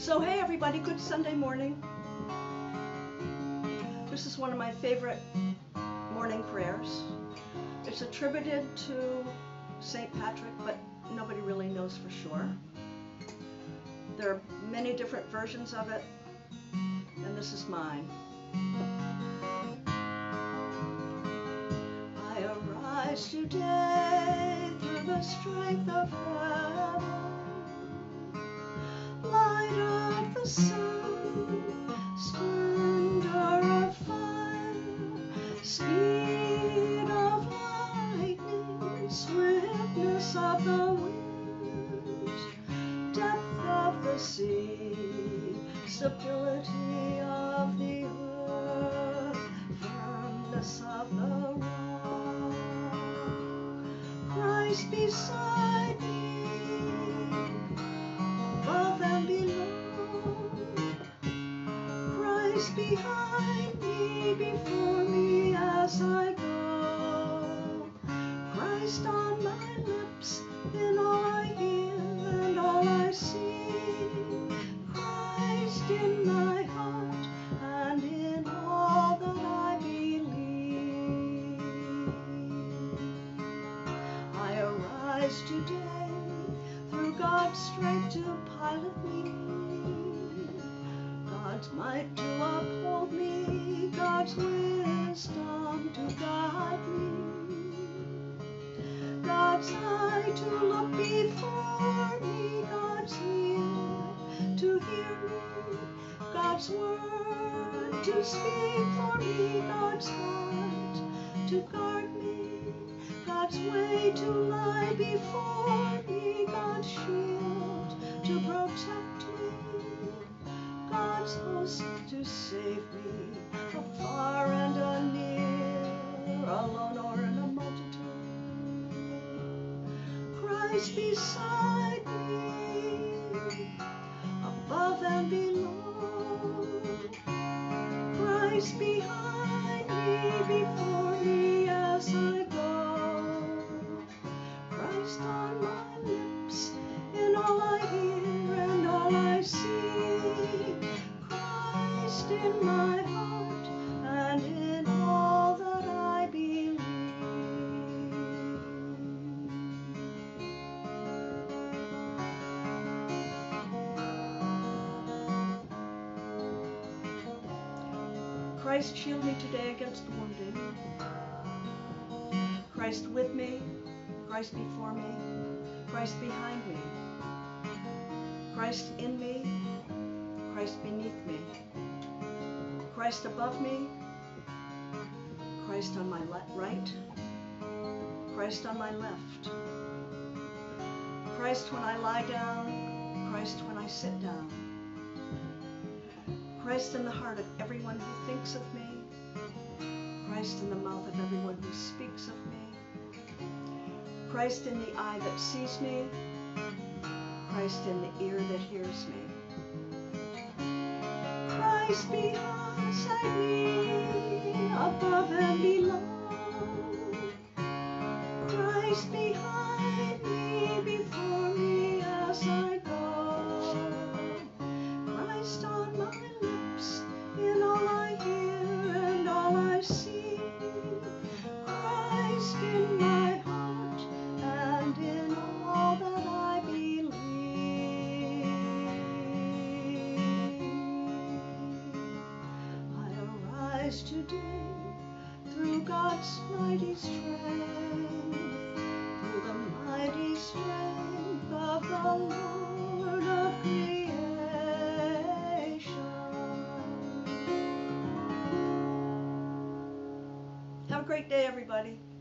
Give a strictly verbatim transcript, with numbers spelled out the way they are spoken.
So hey everybody, good Sunday morning. This is one of my favorite morning prayers. It's attributed to Saint Patrick, but nobody really knows for sure. There are many different versions of it, and this is mine. I arise today through the strength of heaven, light of the sun, splendor of fire, speed of lightning, swiftness of the wind, depth of the sea, stability of the earth, firmness of the rock, Christ beside me, above and below, Christ behind me, before me as I go, Christ on my lips, in all I hear and all I see, Christ in my heart and in all that I believe. I arise today through God's strength to pilot me, God's might to uphold me, God's wisdom to guide me, God's eye to look before me, God's ear to hear me, God's word to speak for me, God's heart to guard me, God's way to lie before me, God's shield to protect me, God's host to save me, afar and anear, alone or in a multitude, Christ beside me, above and below, Christ behind me, before me as I go, Christ on my lips, in all I hear and all I see, Christ in my heart and in all that I believe. Christ shield me today against the wounded, Christ with me, Christ before me, Christ behind me, Christ in me, Christ beneath me, Christ above me, Christ on my right, Christ on my left, Christ when I lie down, Christ when I sit down, Christ in the heart of everyone who thinks of me, Christ in the mouth of everyone who speaks of me, Christ in the eye that sees me, Christ in the ear that hears me, Christ beside me, above and below, Christ behind me, before me as I go, Christ on my lips, in all I hear and all I see, Christ in my heart and in all that I believe. I arise today through God's mighty strength, through the mighty strength of the Lord of creation. Have a great day, everybody.